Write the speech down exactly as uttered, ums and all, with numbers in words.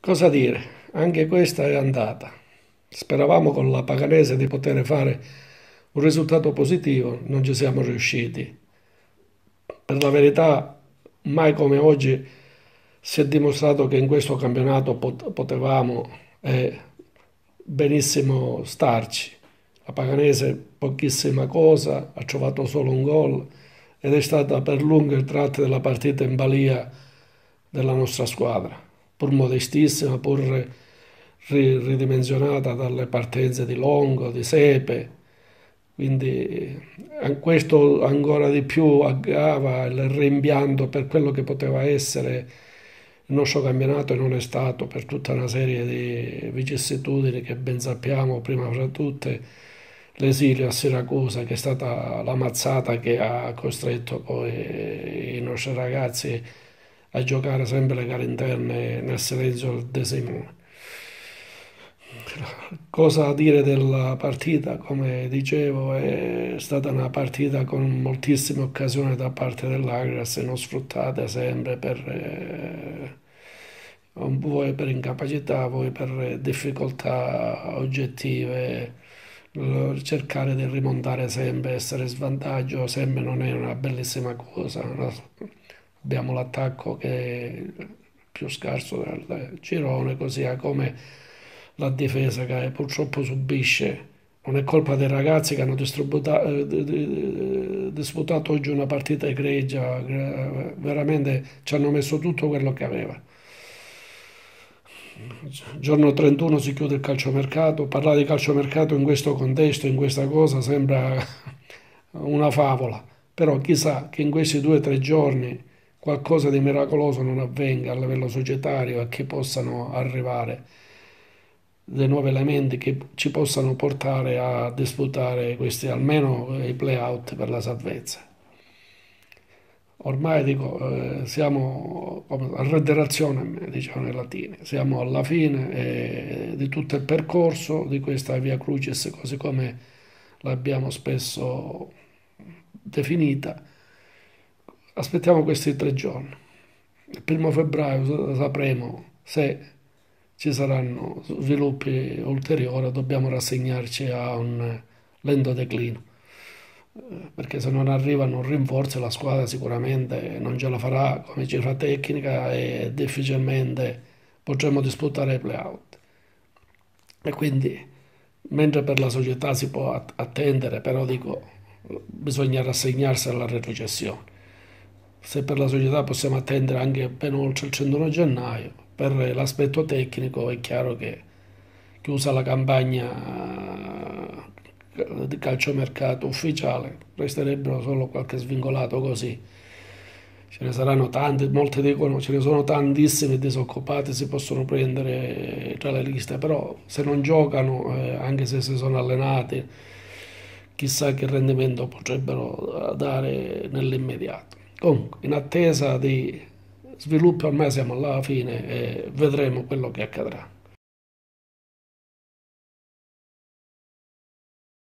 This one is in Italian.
Cosa dire? Anche questa è andata. Speravamo con la Paganese di poter fare un risultato positivo, non ci siamo riusciti. Per la verità, mai come oggi si è dimostrato che in questo campionato pot- potevamo e benissimo starci. La Paganese pochissima cosa, ha trovato solo un gol ed è stata per lunghe tratte della partita in balia della nostra squadra, pur modestissima, pur ri- ridimensionata dalle partenze di Longo, di Sepe. Quindi eh, questo ancora di più aggrava il rimpianto per quello che poteva essere il nostro campionato e non è stato per tutta una serie di vicissitudini che ben sappiamo, prima fra tutte l'esilio a Siracusa, che è stata la mazzata che ha costretto poi i nostri ragazzi a giocare sempre le gare interne nel silenzio del desimone. Cosa dire della partita? Come dicevo, è stata una partita con moltissime occasioni da parte dell'Agras, non sfruttate sempre per, eh, vuoi per incapacità, vuoi per difficoltà oggettive. L- Cercare di rimontare sempre, essere in svantaggio sempre non è una bellissima cosa. No? Abbiamo l'attacco che è più scarso del girone, così come la difesa che purtroppo subisce. Non è colpa dei ragazzi che hanno distributa- eh, di- di- disputato oggi una partita egregia, gra- veramente ci hanno messo tutto quello che aveva. Giorno trentuno si chiude il calciomercato, parlare di calciomercato in questo contesto, in questa cosa, sembra una favola, però chissà che in questi due o tre giorni qualcosa di miracoloso non avvenga a livello societario e che possano arrivare dei nuovi elementi che ci possano portare a disputare questi almeno i play-out per la salvezza. Ormai dico, eh, siamo come a reiterazione, diciamo nei latini, siamo alla fine eh, di tutto il percorso di questa Via Crucis, così come l'abbiamo spesso definita. Aspettiamo questi tre giorni. Il primo febbraio sapremo se ci saranno sviluppi ulteriori, dobbiamo rassegnarci a un lento declino, eh, perché se non arrivano rinforzi la squadra sicuramente non ce la farà come cifra tecnica e difficilmente potremo disputare i playout. E quindi, mentre per la società si può att- attendere, però dico, bisogna rassegnarsi alla retrocessione. Se per la società possiamo attendere anche ben oltre il trentuno gennaio, per l'aspetto tecnico è chiaro che chiusa la campagna eh, di calciomercato ufficiale, resterebbero solo qualche svincolato così. Ce ne saranno tanti, molti dicono ce ne sono tantissimi disoccupati, si possono prendere tra le liste, però se non giocano, eh, anche se si sono allenati, chissà che rendimento potrebbero eh, dare nell'immediato. Comunque, in attesa di sviluppi, ormai siamo alla fine e vedremo quello che accadrà.